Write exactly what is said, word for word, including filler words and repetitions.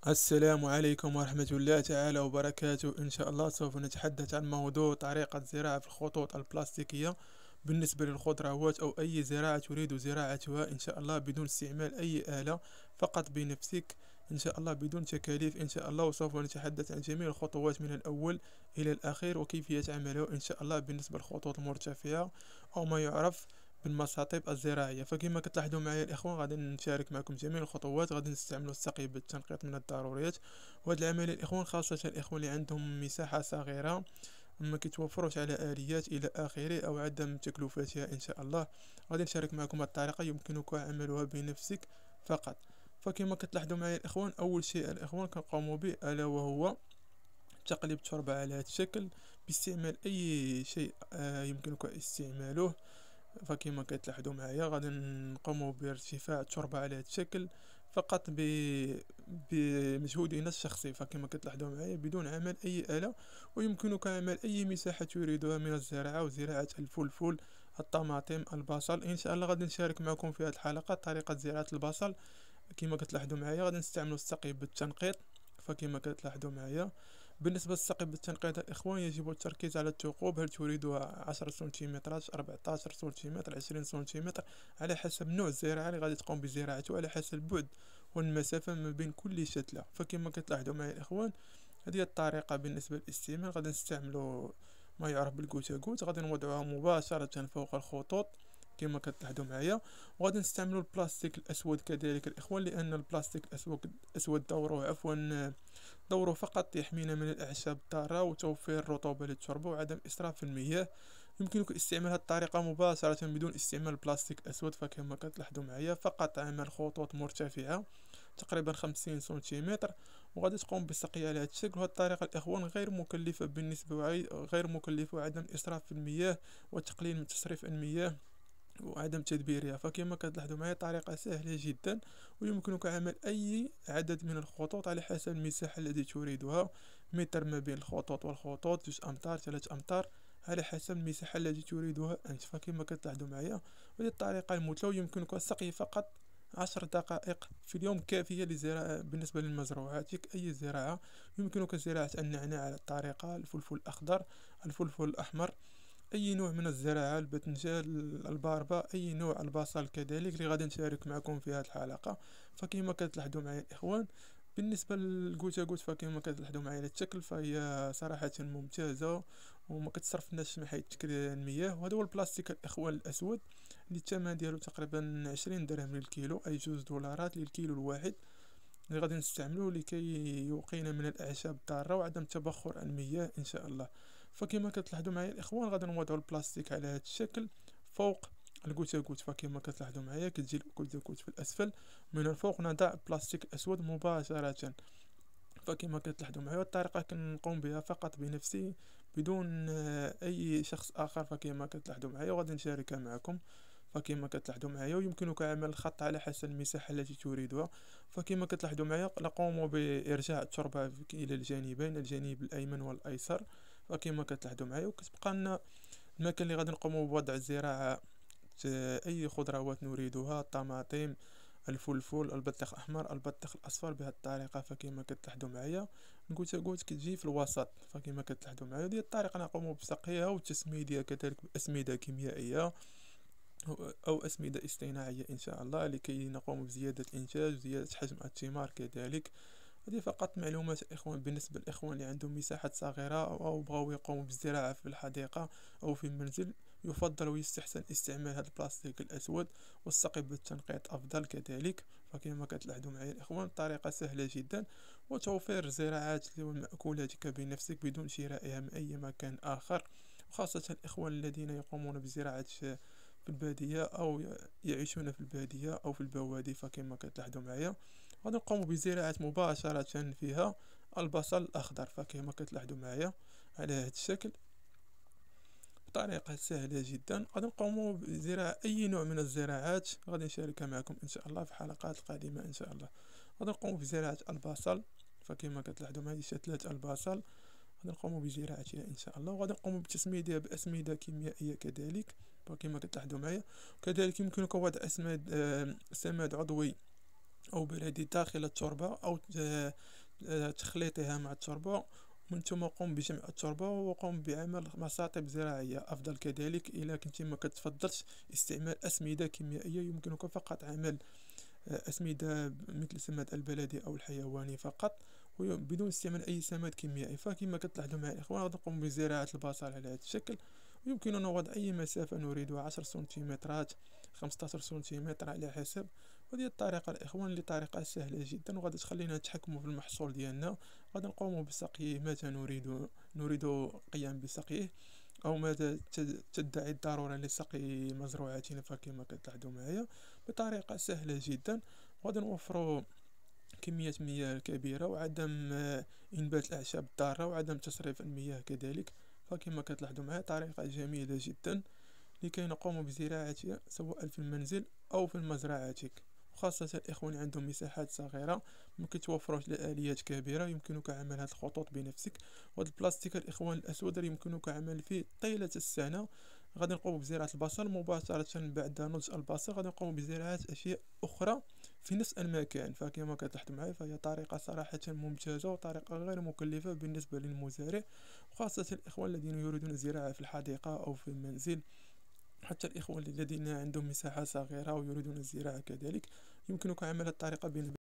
السلام عليكم ورحمة الله تعالى وبركاته. إن شاء الله سوف نتحدث عن موضوع طريقة الزراعة في الخطوط البلاستيكية بالنسبة للخضروات أو أي زراعة تريد زراعتها إن شاء الله بدون استعمال أي آلة، فقط بنفسك إن شاء الله بدون تكاليف إن شاء الله. وسوف نتحدث عن جميع الخطوات من الأول إلى الأخير وكيفية عمله إن شاء الله بالنسبة للخطوط المرتفعة أو ما يعرف بالمساطيب الزراعية. فكما كتلاحظوا معايا الإخوان غادي نشارك معكم جميع الخطوات. غادي نستعملوا السقي بالتنقيط من الضروريات، وهاد العملية الإخوان خاصة الإخوان اللي عندهم مساحة صغيرة ما كيتوفروش على آليات إلى آخره أو عدم تكلفتها إن شاء الله. غادي نشارك معكم الطريقة يمكنك عملها بنفسك فقط. فكما كتلاحظوا معايا الإخوان، أول شيء الإخوان كنقوموا به ألا وهو تقليب التربة على هذا الشكل باستعمال أي شيء آه، يمكنك استعماله. فكما كتلاحظوا معايا غادي نقوموا بارتفاع التربة على هذا الشكل فقط ب... بمجهودنا الشخصي. فكما كتلاحظوا معايا بدون عمل أي آلة، ويمكنك عمل أي مساحة تريدها من الزراعة وزراعة الفلفل، الطماطم، البصل. إن شاء الله غادي نشارك معكم في هذه الحلقة طريقة زراعة البصل. كما كتلاحظوا معايا غادي نستعملوا السقي بالتنقيط. فكما كتلاحظوا معايا بالنسبة للسقي بالتنقيط الإخوان يجب التركيز على الثقوب، هل تريدها عشرة سنتيمترات، أربعتاشر سنتيمتر، عشرين سنتيمتر، على حسب نوع الزراعة اللي غادي تقوم بزراعته، على حسب البعد والمسافة ما بين كل شتلة. فكما كتلاحظوا معايا الإخوان هذه هي الطريقة بالنسبة للاستعمال. غادي نستعملوا ما يعرف بالكوتا كوت، غادي نوضعوها مباشرة فوق الخطوط كما كتلاحظوا معايا. وغادي نستعملوا البلاستيك الأسود كذلك الإخوان، لأن البلاستيك الأسود الأسود دوره عفوا دوره فقط يحمينا من الأعشاب الضارة وتوفير الرطوبة للتربة وعدم إسراف في المياه. يمكنك استعمال هذه الطريقة مباشرة بدون استعمال البلاستيك الأسود. فكما كتلاحظوا معايا فقط عمل خطوط مرتفعة تقريبا خمسين سنتيمتر، وغادي تقوم بسقيها على هذا الشكل. وهذه الطريقة الإخوان غير مكلفة بالنسبة وعي... غير مكلفة وعدم إسراف في المياه وتقليل من تصريف المياه وعدم تدبيرها. فكما كتلاحظوا معايا طريقة سهلة جدا، ويمكنك عمل أي عدد من الخطوط على حسب المساحة التي تريدها، متر ما بين الخطوط والخطوط، جزء أمتار، ثلاث أمتار، على حسب المساحة التي تريدها أنت. فكما كتلاحظوا معايا هذه الطريقة المثلى، ويمكنك السقي فقط عشر دقائق في اليوم كافية لزراعة بالنسبة للمزروعات أي زراعة. يمكنك زراعة النعناع على الطريقة، الفلفل الأخضر، الفلفل الأحمر، اي نوع من الزراعة، البتنجان، الباربة، اي نوع، البصل كذلك اللي غادي نشارك معكم في هذه الحلقة. فكما كتلاحظوا معايا الاخوان بالنسبة للكوتا كوت فكما كتلاحظوا معايا على الشكل فهي صراحة ممتازة وما كتصرفناش من حيث تكرير المياه. وهذا هو البلاستيك الاخوان الاسود اللي الثمن ديالو تقريبا عشرين درهم للكيلو، اي جوج دولارات للكيلو الواحد، اللي غادي نستعملوه لكي يوقينا من الاعشاب الضاره وعدم تبخر المياه ان شاء الله. فكما كتلاحظوا معايا الاخوان غادي نوضعوا البلاستيك على هذا الشكل فوق الكوتا كوت. فكما كتلاحظوا معايا كتجي الكوتا كوت في الاسفل، من الفوق نضع البلاستيك الاسود مباشره. فكما كتلاحظوا معايا الطريقه كنقوم بها فقط بنفسي بدون آه، اي شخص اخر. فكما كتلاحظوا معايا وغادي نشاركها معكم. فكما كتلاحظوا معايا ويمكنك عمل الخط على حسب المساحة التي تريدها. فكما كتلاحظوا معايا نقوم بإرجاع التربة إلى الجانبين، الجانب الأيمن والأيسر. فكما كتلاحظوا معايا وكتبقى لنا المكان اللي غادي نقوم بوضع الزراعة أي خضروات نريدها، الطماطم، الفلفل، البطيخ الأحمر، البطيخ الأصفر، بهذه الطريقة. فكما كتلاحظوا معايا نقولت قلت كتجي في الوسط. فكما كتلاحظوا معايا دي الطريقة نقوم بسقيها والتسميدها كذلك بأسمدة كيميائية أو أسمدة اصطناعية إن شاء الله، لكي نقوم بزيادة الإنتاج وزيادة حجم الثمار كذلك. هذه فقط معلومات الإخوان بالنسبة للإخوان اللي عندهم مساحات صغيرة أو بغاو يقوموا بالزراعة في الحديقة أو في المنزل. يفضل ويستحسن استعمال هذا البلاستيك الأسود، والسقي بالتنقيط أفضل كذلك. فكما كتلاحظوا معي الإخوان طريقة سهلة جدا، وتوفير الزراعات والمأكولات بنفسك بدون شرائها من أي مكان آخر. وخاصة الإخوان الذين يقومون بزراعة في البادية أو يعيشون في البادية أو في البوادي. فكما كتلاحظوا معايا غادي نقوم بزراعة مباشرة فيها البصل الأخضر. فكما كتلاحظوا معايا على هذا الشكل بطريقة سهلة جدا غادي نقوم بزراعة أي نوع من الزراعات غادي نشاركها معكم إن شاء الله في الحلقات القادمة إن شاء الله. غادي نقوم بزراعة البصل. فكما كتلاحظوا معايا شتلات البصل غادي نقوم بزراعتها ان شاء الله، وغادي نقوم بتسميدها باسمده كيميائيه كذلك. وكما كتلاحظوا معايا كذلك يمكنك وضع اسماد آه، سماد عضوي أو بلدي داخل التربة، أو ت- تخليطها مع التربة. ومن ثم قم بجمع التربة وقم بعمل مساطب زراعية. أفضل كذلك إذا كنت ما كتفضلش استعمال أسمدة كيميائية، يمكنك فقط عمل أسمدة مثل السماد البلدي أو الحيواني فقط، بدون استعمال أي سماد كيميائي. فكما كتلاحظوا مع الإخوان غادي نقوم بزراعة البصل على هذا الشكل. ويمكننا وضع أي مسافة نريدها، عشر سنتيمترات، خمسطاشر سنتيمتر على حسب. وهذه الطريقة الإخوان اللي طريقة سهلة جدا، وغادي تخلينا نتحكموا في المحصول ديالنا. غادي نقوم بسقيه متى نريد نريد قيام بسقيه، أو ماذا تد- تدعي الضرورة لسقي مزروعاتنا. فكما كتلاحظوا معايا بطريقة سهلة جدا، وغادي نوفروا كمية مياه كبيرة، وعدم آه، إنبات الأعشاب الضارة، وعدم تصريف المياه كذلك. فكما كتلاحظوا معايا طريقة جميلة جدا لكي نقوم بزراعتها سواء في المنزل أو في مزرعتك. وخاصة الإخوان عندهم مساحات صغيرة، ممكن توفروش لآليات كبيرة، يمكنك عمل هذه الخطوط بنفسك. وهذا البلاستيك الإخوان الأسود اللي يمكنك عمل فيه طيلة السنة. غادي نقوم بزراعة البصل مباشرة بعد نضج البصل، غادي نقوم بزراعة أشياء أخرى في نفس المكان. فكما كتلاحظوا معي فهي طريقة صراحة ممتازة وطريقة غير مكلفة بالنسبة للمزارع، وخاصة الإخوان الذين يريدون الزراعة في الحديقة أو في المنزل. حتى الإخوة الذين عندهم مساحة صغيرة ويريدون الزراعة كذلك، يمكنك عمل الطريقة بين